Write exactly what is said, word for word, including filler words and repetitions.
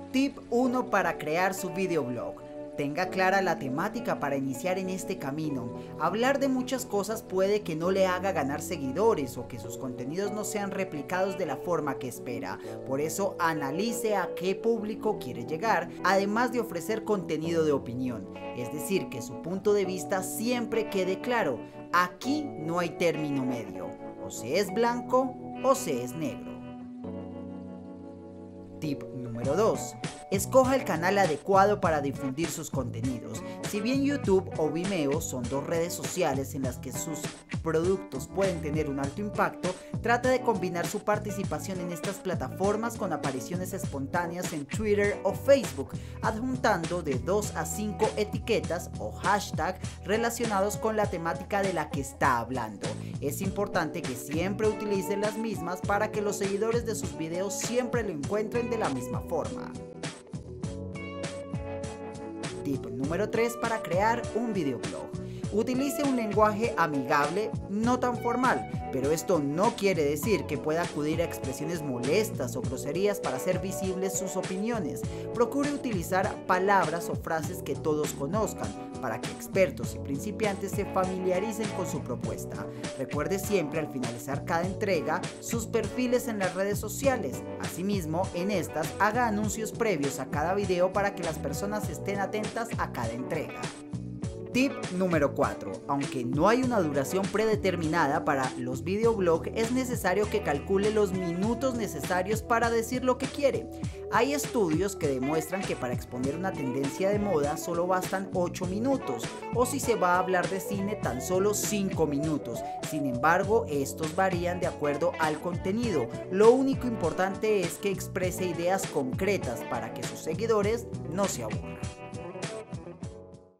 Tip uno para crear su videoblog. Tenga clara la temática para iniciar en este camino. Hablar de muchas cosas puede que no le haga ganar seguidores o que sus contenidos no sean replicados de la forma que espera. Por eso analice a qué público quiere llegar, además de ofrecer contenido de opinión. Es decir, que su punto de vista siempre quede claro. Aquí no hay término medio. O se es blanco o se es negro. Tip número dos. Escoja el canal adecuado para difundir sus contenidos. Si bien YouTube o Vimeo son dos redes sociales en las que sus productos pueden tener un alto impacto, trata de combinar su participación en estas plataformas con apariciones espontáneas en Twitter o Facebook, adjuntando de dos a cinco etiquetas o hashtag relacionados con la temática de la que está hablando. Es importante que siempre utilice las mismas para que los seguidores de sus videos siempre lo encuentren de la misma forma. Tip número tres para crear un videoblog. Utilice un lenguaje amigable, no tan formal, pero esto no quiere decir que pueda acudir a expresiones molestas o groserías para hacer visibles sus opiniones. Procure utilizar palabras o frases que todos conozcan, para que expertos y principiantes se familiaricen con su propuesta. Recuerde siempre al finalizar cada entrega sus perfiles en las redes sociales. Asimismo, en estas haga anuncios previos a cada video para que las personas estén atentas a cada entrega. Tip número cuatro. Aunque no hay una duración predeterminada para los videoblogs, es necesario que calcule los minutos necesarios para decir lo que quiere. Hay estudios que demuestran que para exponer una tendencia de moda solo bastan ocho minutos, o si se va a hablar de cine tan solo cinco minutos. Sin embargo, estos varían de acuerdo al contenido. Lo único importante es que exprese ideas concretas para que sus seguidores no se aburran.